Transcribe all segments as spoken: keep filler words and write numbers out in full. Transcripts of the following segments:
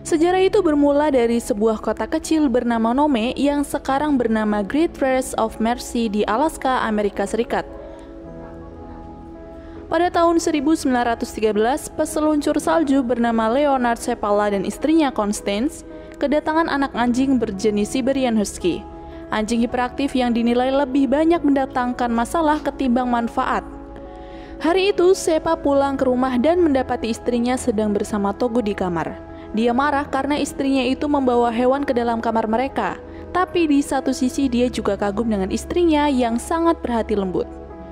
Sejarah itu bermula dari sebuah kota kecil bernama Nome yang sekarang bernama Great Falls of Mercy di Alaska, Amerika Serikat. Pada tahun seribu sembilan ratus tiga belas, peseluncur salju bernama Leonard Seppala dan istrinya Constance kedatangan anak anjing berjenis Siberian Husky. Anjing hiperaktif yang dinilai lebih banyak mendatangkan masalah ketimbang manfaat. Hari itu, Seppa pulang ke rumah dan mendapati istrinya sedang bersama Togo di kamar. Dia marah karena istrinya itu membawa hewan ke dalam kamar mereka. Tapi di satu sisi dia juga kagum dengan istrinya yang sangat berhati lembut.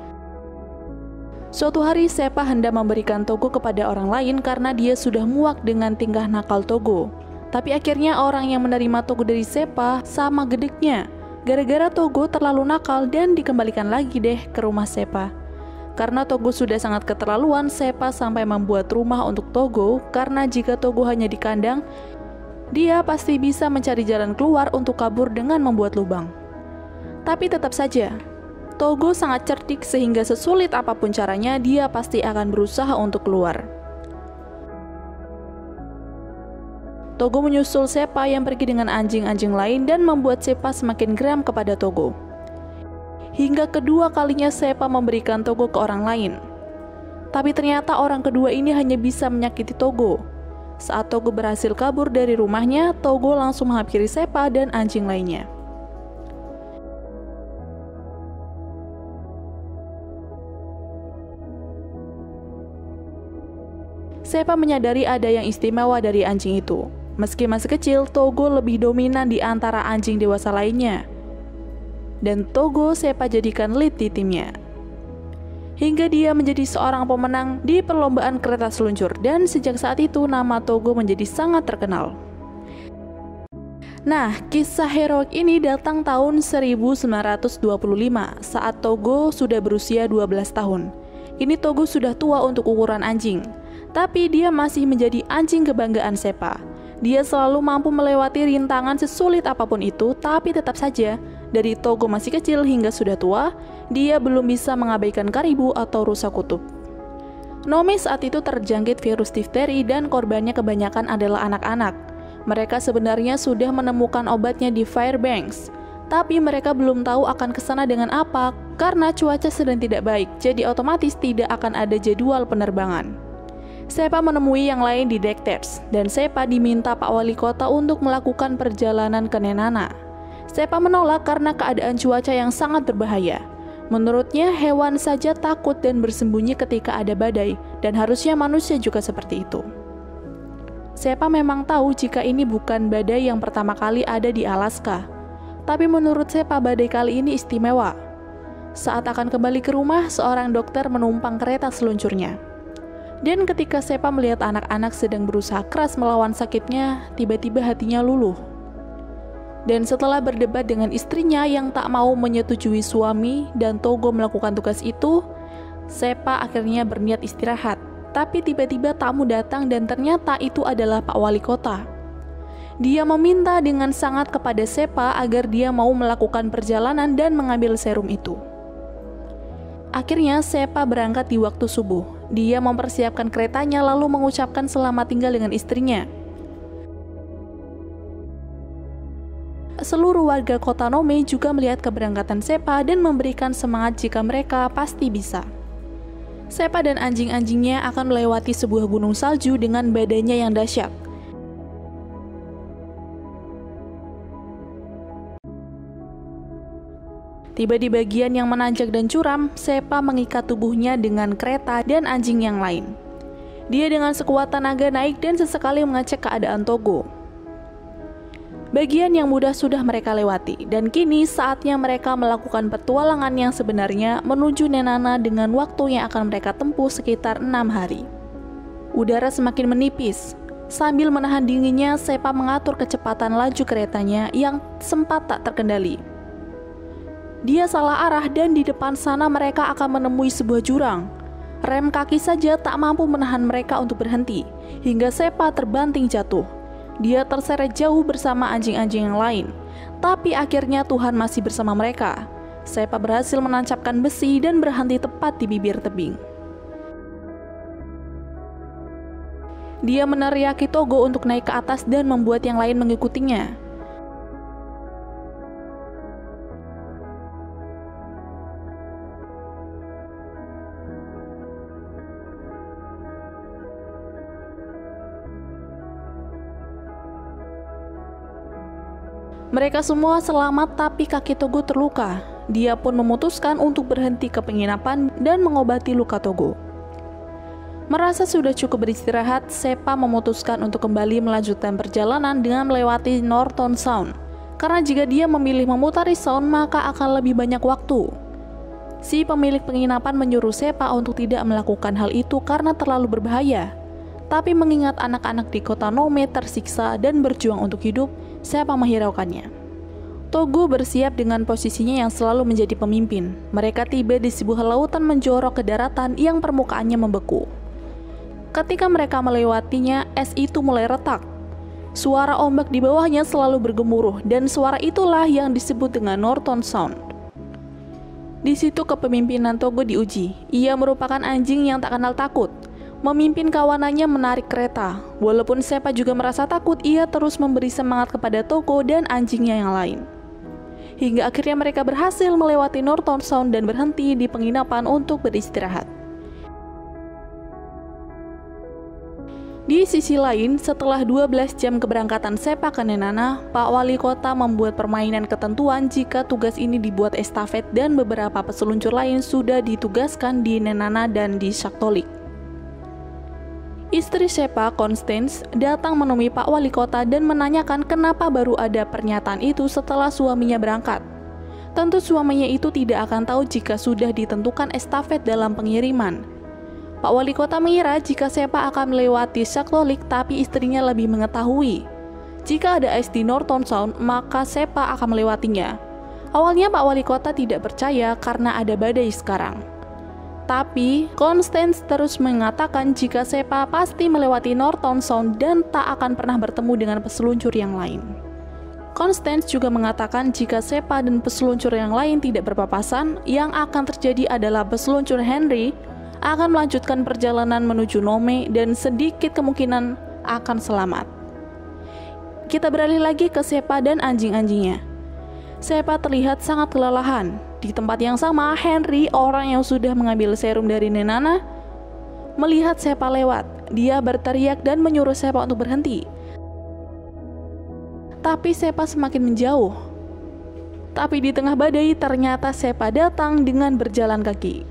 Suatu hari Seppa hendak memberikan Togo kepada orang lain karena dia sudah muak dengan tingkah nakal Togo. Tapi akhirnya orang yang menerima Togo dari Seppa sama gedeknya. Gara-gara Togo terlalu nakal dan dikembalikan lagi deh ke rumah Seppa. Karena Togo sudah sangat keterlaluan, Seppa sampai membuat rumah untuk Togo karena jika Togo hanya di kandang, dia pasti bisa mencari jalan keluar untuk kabur dengan membuat lubang. Tapi tetap saja, Togo sangat cerdik sehingga sesulit apapun caranya, dia pasti akan berusaha untuk keluar. Togo menyusul Seppa yang pergi dengan anjing-anjing lain dan membuat Seppa semakin geram kepada Togo. Hingga kedua kalinya Seppa memberikan Togo ke orang lain. Tapi ternyata orang kedua ini hanya bisa menyakiti Togo. Saat Togo berhasil kabur dari rumahnya, Togo langsung menghampiri Seppa dan anjing lainnya. Seppa menyadari ada yang istimewa dari anjing itu. Meski masih kecil, Togo lebih dominan di antara anjing dewasa lainnya. Dan Togo Seppa jadikan lead di timnya. Hingga dia menjadi seorang pemenang di perlombaan kereta seluncur dan sejak saat itu nama Togo menjadi sangat terkenal. Nah, kisah heroik ini datang tahun seribu sembilan ratus dua puluh lima saat Togo sudah berusia dua belas tahun. Ini Togo sudah tua untuk ukuran anjing, tapi dia masih menjadi anjing kebanggaan Seppa. Dia selalu mampu melewati rintangan sesulit apapun itu, tapi tetap saja, dari Togo masih kecil hingga sudah tua, dia belum bisa mengabaikan karibu atau rusa kutub. Nome saat itu terjangkit virus difteri dan korbannya kebanyakan adalah anak-anak. Mereka sebenarnya sudah menemukan obatnya di Fairbanks, tapi mereka belum tahu akan kesana dengan apa karena cuaca sedang tidak baik, jadi otomatis tidak akan ada jadwal penerbangan. Seppa menemui yang lain di Dexter, dan Seppa diminta Pak Wali Kota untuk melakukan perjalanan ke Nenana. Seppa menolak karena keadaan cuaca yang sangat berbahaya. Menurutnya, hewan saja takut dan bersembunyi ketika ada badai, dan harusnya manusia juga seperti itu. Seppa memang tahu jika ini bukan badai yang pertama kali ada di Alaska. Tapi menurut Seppa, badai kali ini istimewa. Saat akan kembali ke rumah, seorang dokter menumpang kereta seluncurnya. Dan ketika Seppa melihat anak-anak sedang berusaha keras melawan sakitnya, tiba-tiba hatinya luluh. Dan setelah berdebat dengan istrinya yang tak mau menyetujui suami dan Togo melakukan tugas itu, Seppa akhirnya berniat istirahat. Tapi tiba-tiba tamu datang dan ternyata itu adalah Pak Wali Kota. Dia meminta dengan sangat kepada Seppa agar dia mau melakukan perjalanan dan mengambil serum itu. Akhirnya Seppa berangkat di waktu subuh. Dia mempersiapkan keretanya lalu mengucapkan selamat tinggal dengan istrinya. Seluruh warga kota Nome juga melihat keberangkatan Seppa dan memberikan semangat jika mereka pasti bisa. Seppa dan anjing-anjingnya akan melewati sebuah gunung salju dengan badannya yang dahsyat. Tiba di bagian yang menanjak dan curam, Seppa mengikat tubuhnya dengan kereta dan anjing yang lain. Dia dengan sekuat tenaga naik dan sesekali mengecek keadaan Togo. Bagian yang mudah sudah mereka lewati, dan kini saatnya mereka melakukan petualangan yang sebenarnya menuju Nenana dengan waktu yang akan mereka tempuh sekitar enam hari. Udara semakin menipis. Sambil menahan dinginnya, Seppa mengatur kecepatan laju keretanya yang sempat tak terkendali. Dia salah arah dan di depan sana mereka akan menemui sebuah jurang. Rem kaki saja tak mampu menahan mereka untuk berhenti, hingga Seppa terbanting jatuh. Dia terseret jauh bersama anjing-anjing yang lain, tapi akhirnya Tuhan masih bersama mereka. Seppa berhasil menancapkan besi dan berhenti tepat di bibir tebing. Dia meneriaki Togo untuk naik ke atas dan membuat yang lain mengikutinya. Mereka semua selamat, tapi kaki Togo terluka. Dia pun memutuskan untuk berhenti ke penginapan dan mengobati luka Togo. Merasa sudah cukup beristirahat, Seppa memutuskan untuk kembali melanjutkan perjalanan dengan melewati Norton Sound. Karena jika dia memilih memutari Sound, maka akan lebih banyak waktu. Si pemilik penginapan menyuruh Seppa untuk tidak melakukan hal itu karena terlalu berbahaya. Tapi mengingat anak-anak di kota Nome tersiksa dan berjuang untuk hidup, Seppa menghiraukannya. Togo bersiap dengan posisinya yang selalu menjadi pemimpin. Mereka tiba di sebuah lautan menjorok ke daratan yang permukaannya membeku. Ketika mereka melewatinya, es itu mulai retak. Suara ombak di bawahnya selalu bergemuruh, dan suara itulah yang disebut dengan Norton Sound. Di situ kepemimpinan Togo diuji. Ia merupakan anjing yang tak kenal takut. Memimpin kawanannya menarik kereta. Walaupun Seppa juga merasa takut, ia terus memberi semangat kepada Togo dan anjingnya yang lain. Hingga akhirnya mereka berhasil melewati Norton Sound dan berhenti di penginapan untuk beristirahat. Di sisi lain, setelah dua belas jam keberangkatan Seppa ke Nenana, Pak Wali Kota membuat permainan ketentuan jika tugas ini dibuat estafet dan beberapa peseluncur lain sudah ditugaskan di Nenana dan di Shaktoolik. Istri Seppa, Constance, datang menemui Pak Wali Kota dan menanyakan kenapa baru ada pernyataan itu setelah suaminya berangkat. Tentu suaminya itu tidak akan tahu jika sudah ditentukan estafet dalam pengiriman. Pak Wali Kota mengira jika Seppa akan melewati Shaktoolik, tapi istrinya lebih mengetahui. Jika ada es di Norton Sound, maka Seppa akan melewatinya. Awalnya Pak Wali Kota tidak percaya karena ada badai sekarang. Tapi Constance terus mengatakan jika Seppa pasti melewati Norton Sound dan tak akan pernah bertemu dengan peseluncur yang lain. Constance juga mengatakan jika Seppa dan peseluncur yang lain tidak berpapasan, yang akan terjadi adalah peseluncur Henry akan melanjutkan perjalanan menuju Nome dan sedikit kemungkinan akan selamat. Kita beralih lagi ke Seppa dan anjing-anjingnya. Seppa terlihat sangat kelelahan. Di tempat yang sama, Henry, orang yang sudah mengambil serum dari Nenana, melihat Seppa lewat. Dia berteriak dan menyuruh Seppa untuk berhenti. Tapi Seppa semakin menjauh. Tapi di tengah badai, ternyata Seppa datang dengan berjalan kaki.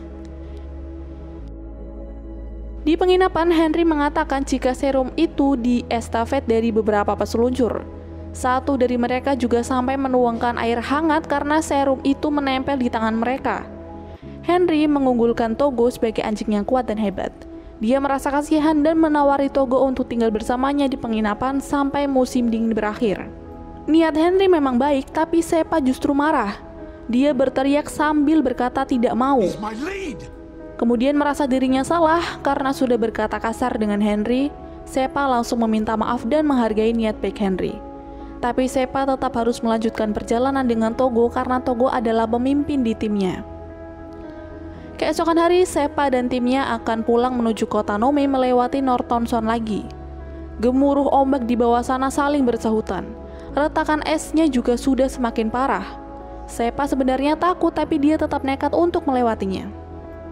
Di penginapan, Henry mengatakan jika serum itu diestafet dari beberapa peseluncur. Satu dari mereka juga sampai menuangkan air hangat karena serum itu menempel di tangan mereka. Henry mengunggulkan Togo sebagai anjing yang kuat dan hebat. Dia merasa kasihan dan menawari Togo untuk tinggal bersamanya di penginapan sampai musim dingin berakhir. Niat Henry memang baik, tapi Seppa justru marah. Dia berteriak sambil berkata tidak mau. Kemudian merasa dirinya salah karena sudah berkata kasar dengan Henry. Seppa langsung meminta maaf dan menghargai niat baik Henry. Tapi Seppa tetap harus melanjutkan perjalanan dengan Togo karena Togo adalah pemimpin di timnya. Keesokan hari, Seppa dan timnya akan pulang menuju kota Nome melewati Norton Sound lagi. Gemuruh ombak di bawah sana saling bersahutan. Retakan esnya juga sudah semakin parah. Seppa sebenarnya takut, tapi dia tetap nekat untuk melewatinya.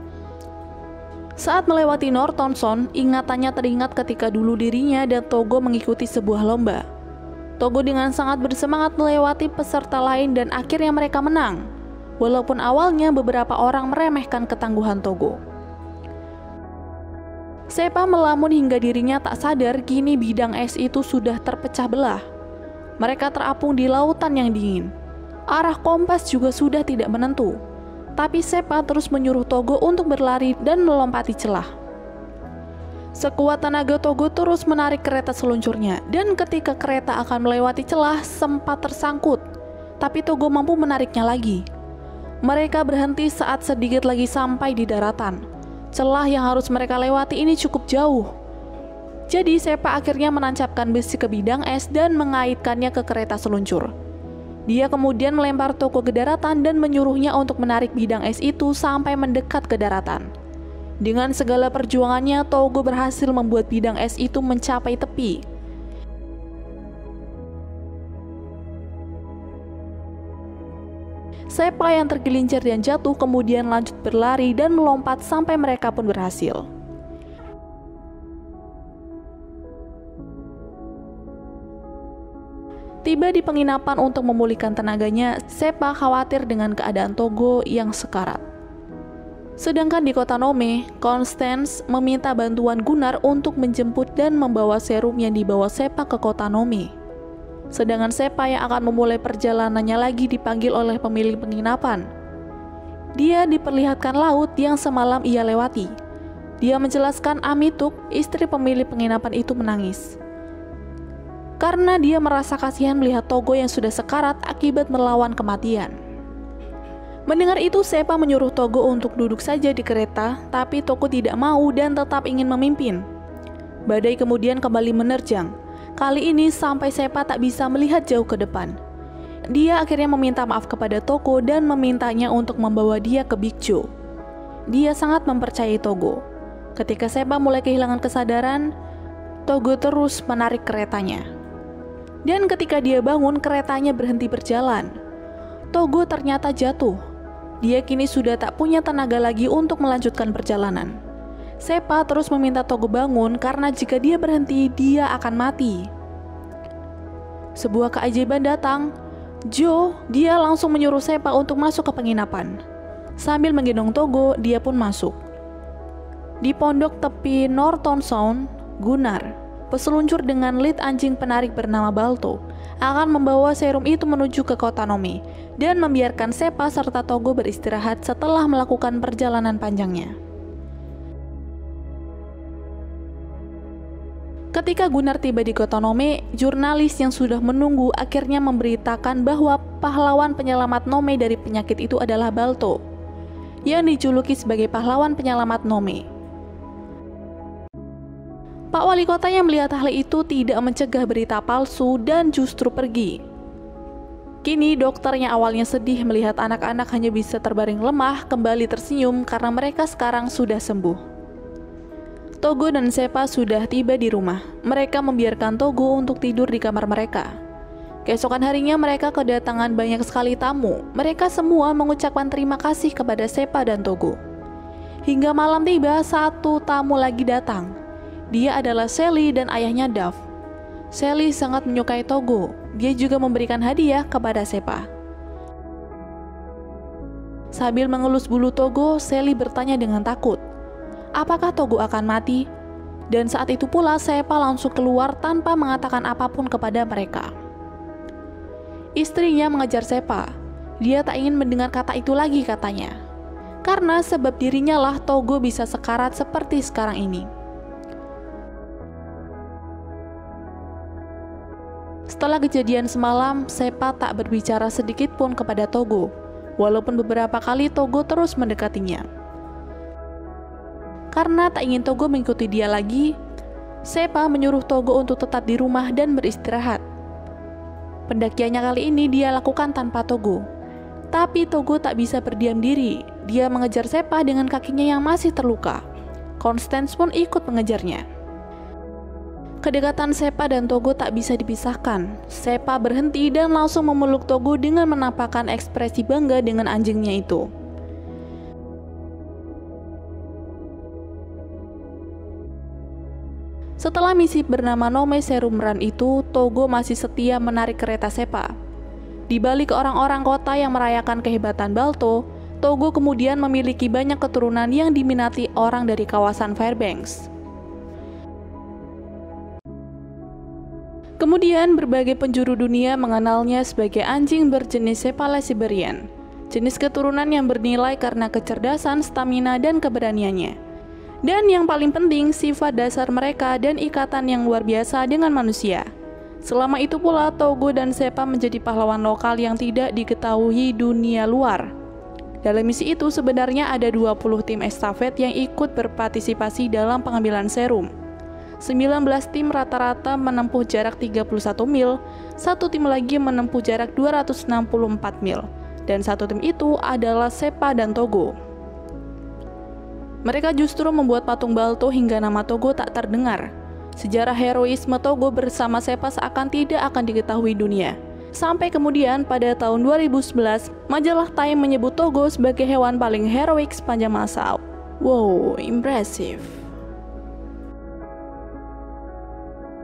Saat melewati Norton Sound, ingatannya teringat ketika dulu dirinya dan Togo mengikuti sebuah lomba. Togo dengan sangat bersemangat melewati peserta lain dan akhirnya mereka menang. Walaupun awalnya beberapa orang meremehkan ketangguhan Togo. Seppa melamun hingga dirinya tak sadar kini bidang es itu sudah terpecah belah. Mereka terapung di lautan yang dingin. Arah kompas juga sudah tidak menentu. Tapi Seppa terus menyuruh Togo untuk berlari dan melompati celah. Sekuat tenaga Togo terus menarik kereta seluncurnya, dan ketika kereta akan melewati celah sempat tersangkut, tapi Togo mampu menariknya lagi. Mereka berhenti saat sedikit lagi sampai di daratan. Celah yang harus mereka lewati ini cukup jauh. Jadi Seppa akhirnya menancapkan besi ke bidang es dan mengaitkannya ke kereta seluncur. Dia kemudian melempar Togo ke daratan dan menyuruhnya untuk menarik bidang es itu sampai mendekat ke daratan. Dengan segala perjuangannya, Togo berhasil membuat bidang es itu mencapai tepi. Seppa yang tergelincir dan jatuh kemudian lanjut berlari dan melompat sampai mereka pun berhasil. Tiba di penginapan untuk memulihkan tenaganya, Seppa khawatir dengan keadaan Togo yang sekarat. Sedangkan di kota Nome, Constance meminta bantuan Gunnar untuk menjemput dan membawa serum yang dibawa Seppa ke kota Nome. Sedangkan Seppa yang akan memulai perjalanannya lagi dipanggil oleh pemilik penginapan. Dia diperlihatkan laut yang semalam ia lewati. Dia menjelaskan Amituk, istri pemilik penginapan itu menangis. Karena dia merasa kasihan melihat Togo yang sudah sekarat akibat melawan kematian. Mendengar itu, Seppa menyuruh Togo untuk duduk saja di kereta, tapi Togo tidak mau dan tetap ingin memimpin. Badai kemudian kembali menerjang. Kali ini sampai Seppa tak bisa melihat jauh ke depan. Dia akhirnya meminta maaf kepada Togo dan memintanya untuk membawa dia ke Bikju. Dia sangat mempercayai Togo. Ketika Seppa mulai kehilangan kesadaran, Togo terus menarik keretanya. Dan ketika dia bangun, keretanya berhenti berjalan. Togo ternyata jatuh. Dia kini sudah tak punya tenaga lagi untuk melanjutkan perjalanan. Seppa terus meminta Togo bangun karena jika dia berhenti, dia akan mati. Sebuah keajaiban datang. Jo, dia langsung menyuruh Seppa untuk masuk ke penginapan. Sambil menggendong Togo, dia pun masuk. Di pondok tepi Norton Sound, Gunnar, peseluncur dengan lead anjing penarik bernama Balto, akan membawa serum itu menuju ke kota Nome dan membiarkan Seppa serta Togo beristirahat setelah melakukan perjalanan panjangnya. Ketika Gunnar tiba di kota Nome, jurnalis yang sudah menunggu akhirnya memberitakan bahwa pahlawan penyelamat Nome dari penyakit itu adalah Balto, yang dijuluki sebagai pahlawan penyelamat Nome. Pak Wali Kota yang melihat hal itu tidak mencegah berita palsu dan justru pergi. Kini dokter yang awalnya sedih melihat anak-anak hanya bisa terbaring lemah kembali tersenyum karena mereka sekarang sudah sembuh. Togo dan Seppa sudah tiba di rumah. Mereka membiarkan Togo untuk tidur di kamar mereka. Keesokan harinya mereka kedatangan banyak sekali tamu. Mereka semua mengucapkan terima kasih kepada Seppa dan Togo. Hingga malam tiba, satu tamu lagi datang. Dia adalah Sally dan ayahnya Duff. Sally sangat menyukai Togo. Dia juga memberikan hadiah kepada Seppa. Sambil mengelus bulu Togo, Sally bertanya dengan takut, apakah Togo akan mati? Dan saat itu pula Seppa langsung keluar tanpa mengatakan apapun kepada mereka. Istrinya mengejar Seppa. Dia tak ingin mendengar kata itu lagi katanya. Karena sebab dirinya lah Togo bisa sekarat seperti sekarang ini. Setelah kejadian semalam, Seppa tak berbicara sedikit pun kepada Togo, walaupun beberapa kali Togo terus mendekatinya. Karena tak ingin Togo mengikuti dia lagi, Seppa menyuruh Togo untuk tetap di rumah dan beristirahat. Pendakiannya kali ini dia lakukan tanpa Togo. Tapi Togo tak bisa berdiam diri. Dia mengejar Seppa dengan kakinya yang masih terluka. Constance pun ikut mengejarnya. Kedekatan Seppa dan Togo tak bisa dipisahkan. Seppa berhenti dan langsung memeluk Togo dengan menampakkan ekspresi bangga dengan anjingnya itu. Setelah misi bernama Nome Serum Run itu, Togo masih setia menarik kereta Seppa. Di balik orang-orang kota yang merayakan kehebatan Balto, Togo kemudian memiliki banyak keturunan yang diminati orang dari kawasan Fairbanks. Kemudian berbagai penjuru dunia mengenalnya sebagai anjing berjenis Seppala Siberian, jenis keturunan yang bernilai karena kecerdasan, stamina, dan keberaniannya. Dan yang paling penting, sifat dasar mereka dan ikatan yang luar biasa dengan manusia. Selama itu pula, Togo dan Seppa menjadi pahlawan lokal yang tidak diketahui dunia luar. Dalam misi itu sebenarnya ada dua puluh tim estafet yang ikut berpartisipasi dalam pengambilan serum. sembilan belas tim rata-rata menempuh jarak tiga puluh satu mil, satu tim lagi menempuh jarak dua ratus enam puluh empat mil, dan satu tim itu adalah Seppa dan Togo. Mereka justru membuat patung Balto hingga nama Togo tak terdengar. Sejarah heroisme Togo bersama Sepa seakan tidak akan diketahui dunia. Sampai kemudian pada tahun dua ribu sebelas, majalah Time menyebut Togo sebagai hewan paling heroik sepanjang masa. Wow, impresif.